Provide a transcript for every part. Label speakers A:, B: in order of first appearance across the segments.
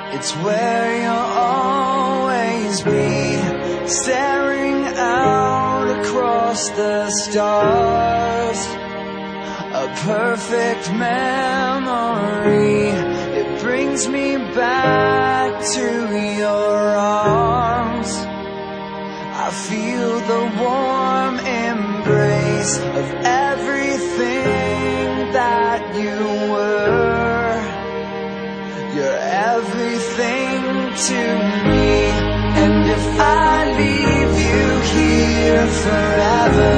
A: It's where you'll always be, staring out across the stars. A perfect memory, it brings me back to your arms. I feel the warm embrace of everything that you were. You're everything to me, and if I leave you here forever,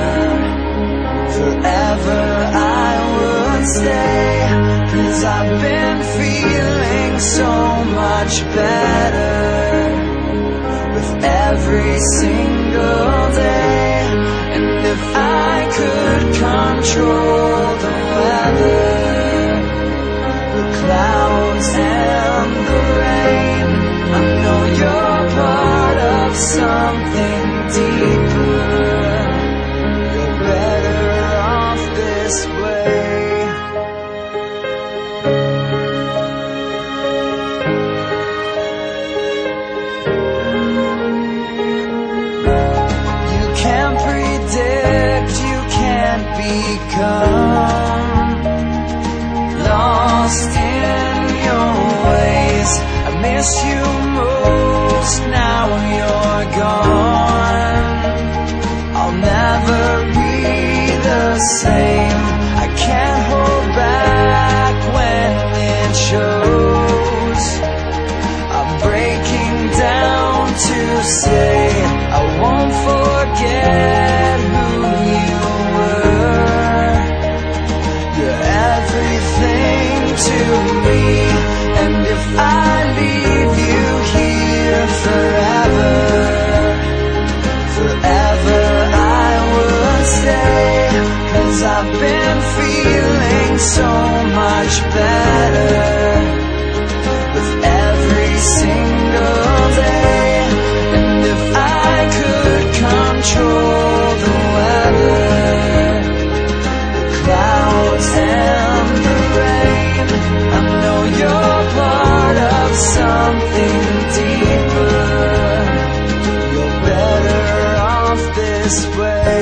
A: forever I would stay. 'Cause I've been feeling so much better with every single day. And if I could control the weather, the clouds and the rain, I know you're part of something deeper. You're better off this way. You can't predict, you can't become lost in your ways. I miss you most, now you're gone. I'll never be the same. I can't hold back when it shows. I'm breaking down to say I won't forget who you were. You're everything to me, and if I leave you here forever, forever I would stay. 'Cause I've been feeling so much better with every single day. And if I could control the weather, the clouds and the rain, I know you're part of something deeper. You're better off this way.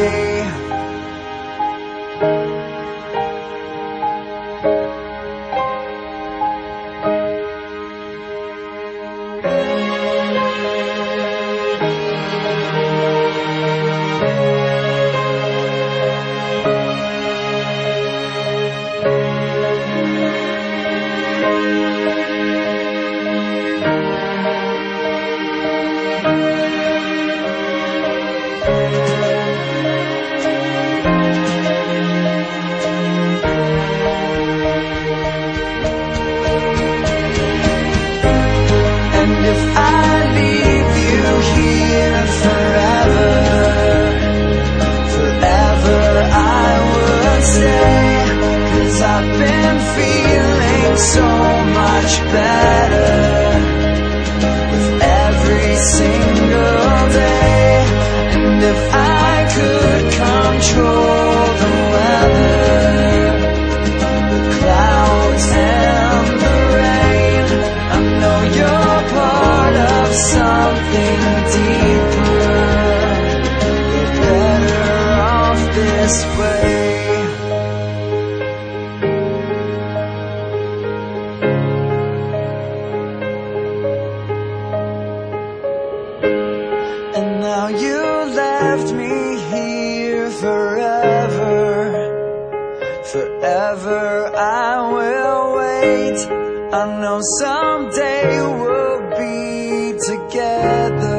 A: If I leave you here forever, forever I would stay. 'Cause I've been feeling so much better with every single day. And if I could control the weather, the clouds and the rain, I know you're part of something deeper. You're better off this way. And now you left me here forever, forever I will wait. I know someday we'll be together.